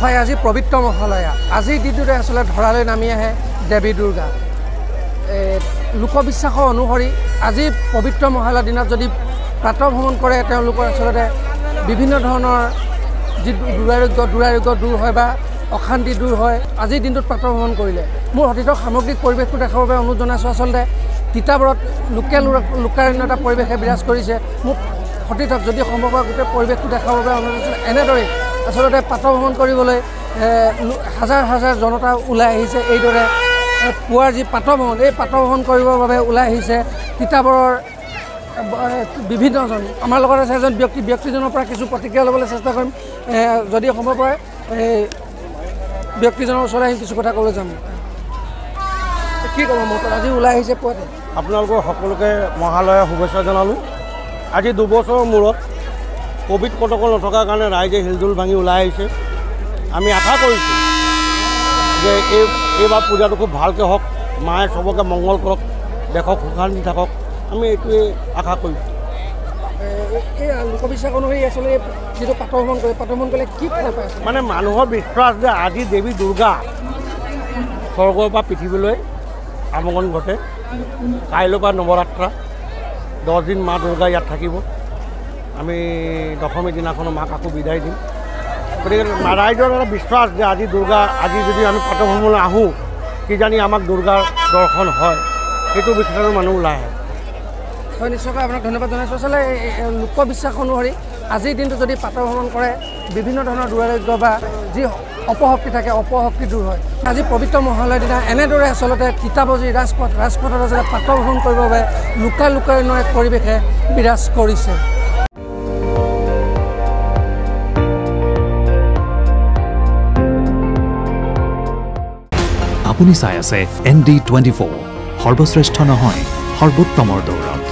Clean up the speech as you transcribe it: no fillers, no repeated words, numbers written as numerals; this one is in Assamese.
হয় আজি পবিত্ৰ মহালয়া আজিৰ দিনটোতে আচলতে ধৰালৈ নামি আহে দেৱী দুৰ্গা লোকবিশ্বাসৰ অনুসৰি আজি পবিত্ৰ মহালয়াৰ দিনত যদি প্ৰাতঃ ভ্ৰমণ কৰে তেওঁলোকৰ আচলতে বিভিন্ন ধৰণৰ যি দুৰাৰোগ্য দূৰ হয় বা অশান্তি দূৰ হয় আজিৰ দিনটোত প্ৰাতঃ ভ্ৰমণ কৰিলে মোৰ অতীতৰ সামগ্ৰিক পৰিৱেশটো দেখাবৰ বাবে অনুৰোধ জনাইছোঁ আচলতে তিতাবৰত লোকাৰণ্য এটা পৰিৱেশে বিৰাজ কৰিছে মোক সতীৰ্থক যদি সম্ভৱ হয় গোটেই পৰিৱেশটো দেখাবৰ বাবে অনুৰোধ জনাইছোঁ এনেদৰে আচলতে প্ৰাতঃ ভ্ৰমণ কৰিবলৈ হাজাৰ হাজাৰ জনতা ওলাই আহিছে এইদৰে পুৱাৰ যি প্ৰাতঃ ভ্ৰমণ এই প্ৰাতঃ ভ্ৰমণ কৰিবৰ বাবে ওলাই আহিছে তিতাবৰৰ বিভিন্নজন আমাৰ লগত আছে এজন ব্যক্তিজনৰ পৰা কিছু প্ৰতিক্ৰিয়া ল'বলৈ চেষ্টা কৰিম যদি সম্ভৱ হয় ব্যক্তিজনৰ ওচৰলৈ আহিম কিছু কথা ক'বলৈ যাম কি ক'ব মোৰ আজি ওলাই আহিছে পুৱাতে আপোনালোকৰ সকলোকে মহালয়া শুভেচ্ছা জনালোঁ আজি 2 বছৰৰ মূৰত কোভিড প্ৰট'কল নথকাৰ কাৰণে ৰাইজে হিলদুল ভাঙি ওলাই আহিছে আমি আশা কৰিছোঁ যে এইবাৰ পূজাটো খুব ভালকৈ হওক মায়ে চবকে মংগল কৰক দেশক সুশান্তি থাকক আমি এইটোৱে আশা কৰিছোঁ এই লোকবিশ্বাস অনুসৰি আচলতে যিটো প্ৰাতঃ ভ্ৰমণ কৰিলে কি ফল পাইছে মানে মানুহৰ বিশ্বাস যে আজি দেৱী দুৰ্গা স্বৰ্গৰ পৰা পৃথিৱীলৈ আগমন ঘটে কাইলৈৰ পৰা নৱৰাত্ৰা 10 দিন মা দুৰ্গা ইয়াত থাকিব আমি দশমী দিনাখন মাক আকৌ বিদায় দিম গতিকে ৰাইজৰ এটা বিশ্বাস যে আজি দুৰ্গা আজি যদি আমি প্ৰাতঃ ভ্ৰমণলৈ আহোঁ কিজানি আমাক দুৰ্গাৰ দৰ্শন হয় সেইটো বিশ্বাসৰ মানুহ ওলাই আহে হয় নিশ্চয়কৈ আপোনাক ধন্যবাদ জনাইছোঁ আচলতে লোকবিশ্বাস অনুসৰি আজিৰ দিনটো যদি প্ৰাতঃ ভ্ৰমণ কৰে বিভিন্ন ধৰণৰ দুৰাৰোগ্য বা যি অপশক্তি থাকে অপশক্তি দূৰ হয় আজি পবিত্ৰ মহালয়াৰ দিনা এনেদৰে আচলতে তিতাবজী ৰাজপথত আচলতে প্ৰাতঃ ভ্ৰমণ কৰিবৰ বাবে লোকাৰণ্য এক পৰিৱেশে বিৰাজ কৰিছে আপুনি চাই আছে ND24 সৰ্বশ্ৰেষ্ঠ নহয় সৰ্বোত্তমৰ দৌৰত